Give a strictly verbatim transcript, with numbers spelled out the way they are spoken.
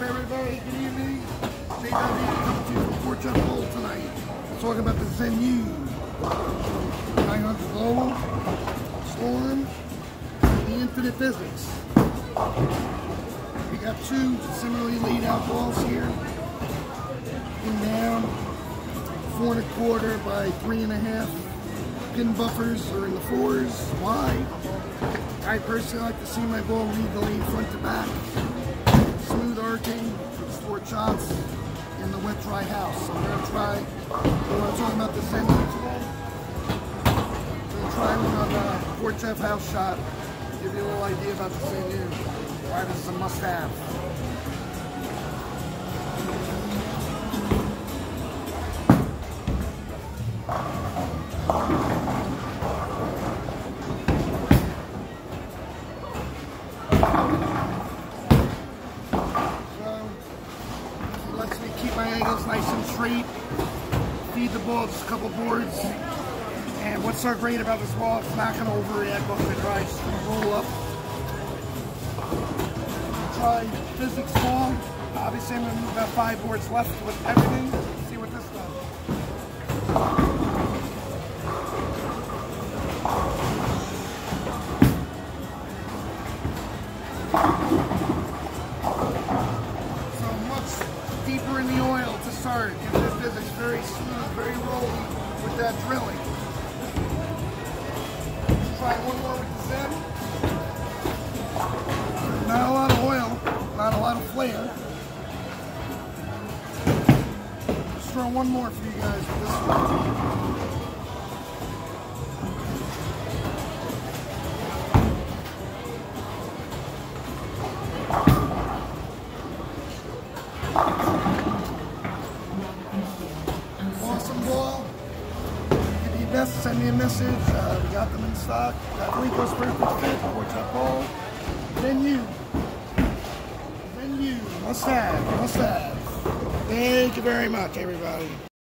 everybody? Good evening. J W to Fort Jeff Bowl tonight. We're talking about the ZEN-U. nine hundred Global, STORM Infinite Physix. We got two similarly laid out balls here. In down, four and a quarter by three and a half. Pin buffers are in the fours, wide. I personally like to see my ball lead the lane front to back. Smooth arcing with sport shots in the wet dry house. So I'm going to try, we're going to talk about the ZEN-U today. I'm going to try one on the Fort Jeff house shot. Give you a little idea about the ZEN-U. Why this is a must have. Lets me keep my angles nice and straight, feed the ball just a couple boards, and what's so great about this ball, it's not going to overreact off the dry, just going to roll up. Try Physics ball. Obviously I'm going to move about five boards left with everything. See what this does. Deeper in the oil to start. Infinite Physix, very smooth, very rolly with that drilling. Let's try one more with the Zen. Not a lot of oil, not a lot of flare. Let's throw one more for you guys with this one. Ball. If you best, send me a message. Uh, we got them in stock. Got Rico's Perfect Fit, Fort Jeff Bowl. ZEN-U. ZEN-U. Must have. Must have. Thank you very much, everybody.